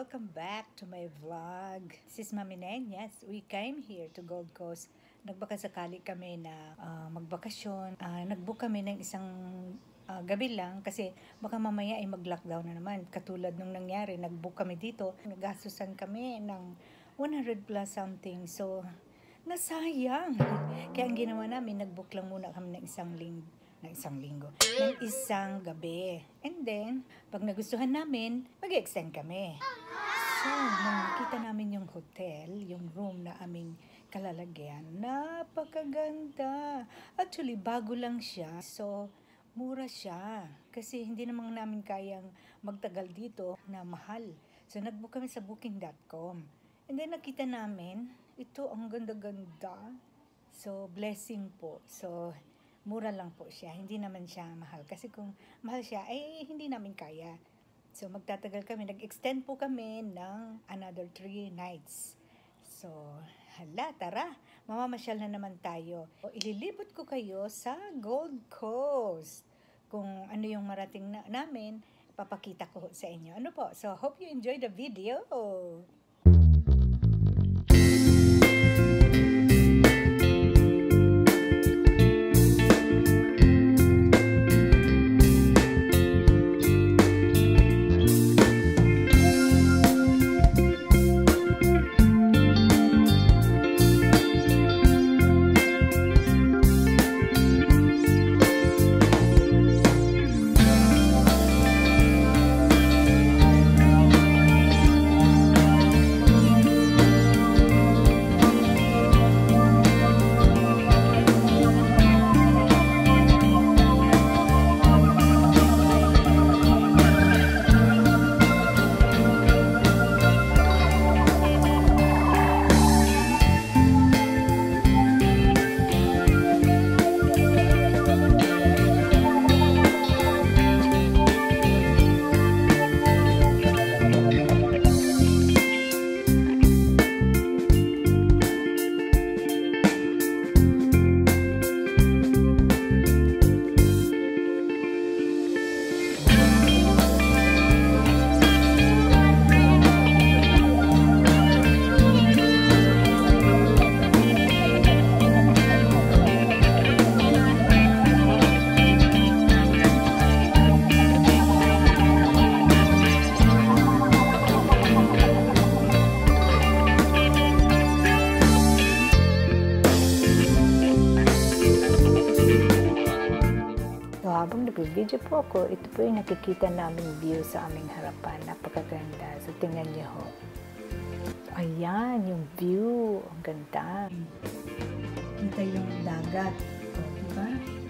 welcome back to my vlog. This is Mami Nen. Yes, we came here to Gold Coast. Nagbakasakali kami na magbakasyon. Nagbook kami ng isang gabi lang kasi baka mamaya ay mag-lockdown na naman. Katulad nung nangyari, nagbook kami dito. Naggastusan kami ng 100 plus something. So, nasayang. Kaya ang ginawa namin, nagbook lang muna kami ng isang gabi. And then, pag nagustuhan namin, mag-extend kami. So, nung nakita namin yung hotel, yung room na aming kalalagyan, napakaganda. Actually, bago lang siya. So, mura siya. Kasi hindi naman namin kayang magtagal dito na mahal. So, nagbook kami sa booking.com. And then, nakita namin, ito, ang ganda-ganda. So, blessing po. So, mura lang po siya. Hindi naman siya mahal. Kasi kung mahal siya, ay hindi namin kaya. So, magtatagal kami. Nag-extend po kami ng another 3 nights. So, tara. Mamamasyal na naman tayo. Ililibot ko kayo sa Gold Coast. Kung ano yung marating namin, papakita ko sa inyo. Ano po? So, hope you enjoy the video. Habang nag-video po ako, ito po yung nakikita naming view sa aming harapan. Napakaganda. So, tingnan niyo ho. Ayan, yung view. Ang ganda. Ito yung dagat. O, diba?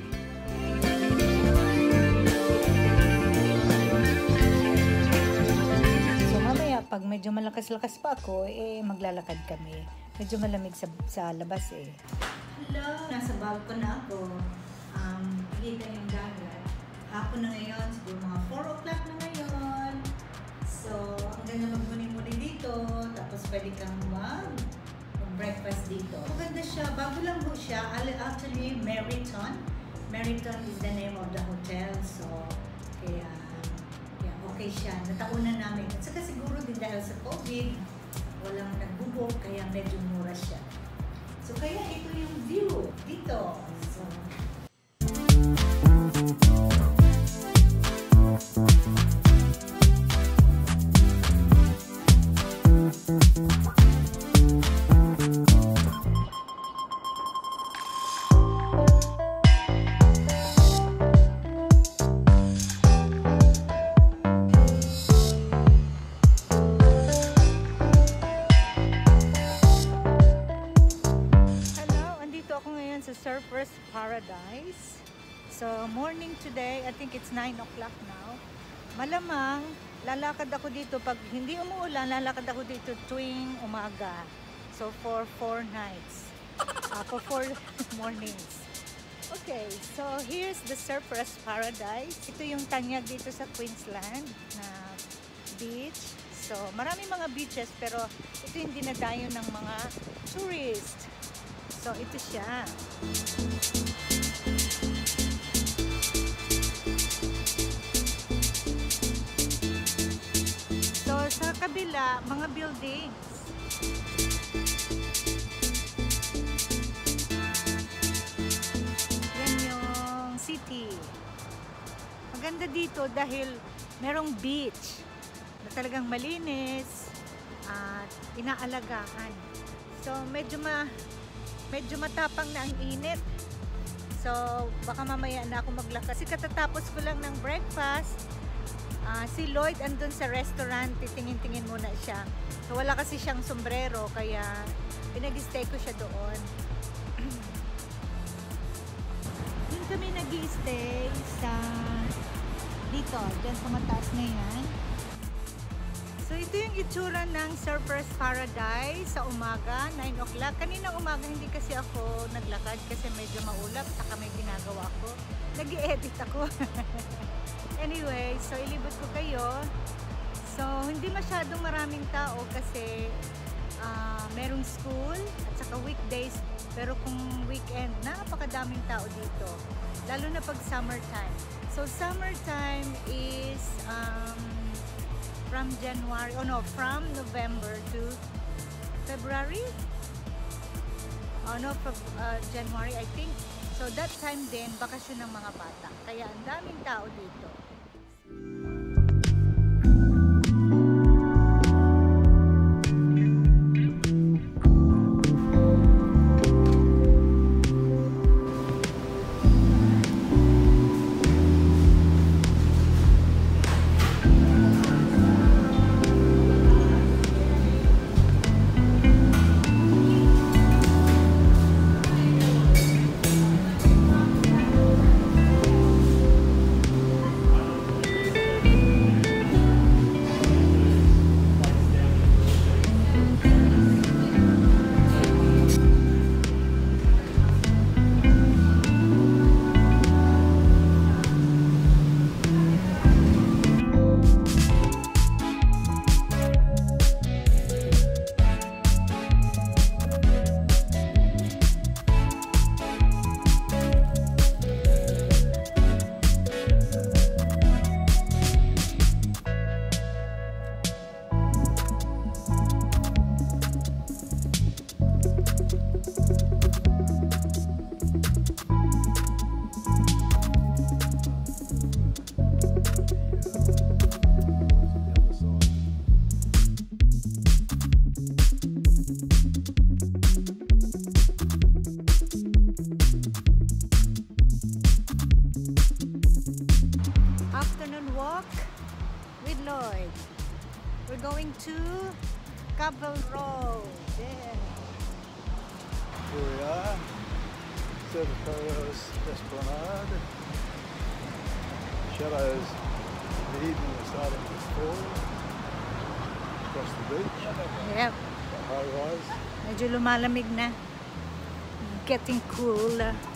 So, mamaya, pag medyo malakas-lakas pa ako, maglalakad kami. Medyo malamig sa labas Hello! Nasa balcony na ako. Kita yung dagat. Hapon na ngayon, siguro mga 4 o'clock na ngayon. So, ang ganda magmuni-muni dito. Tapos pwede kang mag-breakfast dito. Maganda siya. Bago lang po siya. Actually, Meriton. Meriton is the name of the hotel. So, kaya okay siya. Nataunan namin. At saka siguro din dahil sa COVID, walang nagbubook, kaya medyo mura siya. So, kaya ito yung view dito. So, Surfers Paradise. So, morning today, I think it's 9 o'clock now. Malamang, lalakad ako dito. Pag hindi umuulan, lalakad ako dito tuwing umaga. So, for 4 nights. For 4 mornings. Okay, so here's the Surfers Paradise. Ito yung tanyag dito sa Queensland na beach. So, marami mga beaches, pero ito yung dinadayo ng mga tourists. So, ito siya. So, sa kabila, kabila, mga buildings. Yan yung city. Maganda dito dahil merong beach na talagang malinis at inaalagaan. So medyo matapang na ang init. So baka mamaya na ako maglakad. Kasi katatapos ko lang ng breakfast. Si Lloyd andun sa restaurant, titingin-tingin muna siya. So wala kasi siyang sombrero kaya pinag-stay ko siya doon. Doon kami nag-i-stay sa dito, dyan sa mataas na yan. So ito yung itsura ng Surfers Paradise sa umaga, 9 o'clock. Kaninang umaga hindi kasi ako naglakad kasi medyo maulap, saka may ginagawa ako. Nag-i-edit ako. Anyway, so ilibot ko kayo. So hindi masyadong maraming tao kasi merong school at saka weekdays. Pero kung weekend, napakadaming tao dito. Lalo na pag summertime. So summertime is from November to February. January I think. So that time din, bakasyon ng mga bata. Kaya ang daming tao dito. with Lloyd. We're going to Cable Road. There. Here we are. Certificados Esplanade. Shadows in the evening are starting to fall across the beach. Yep. The high rise. Medyo lumalamig na. Getting cool.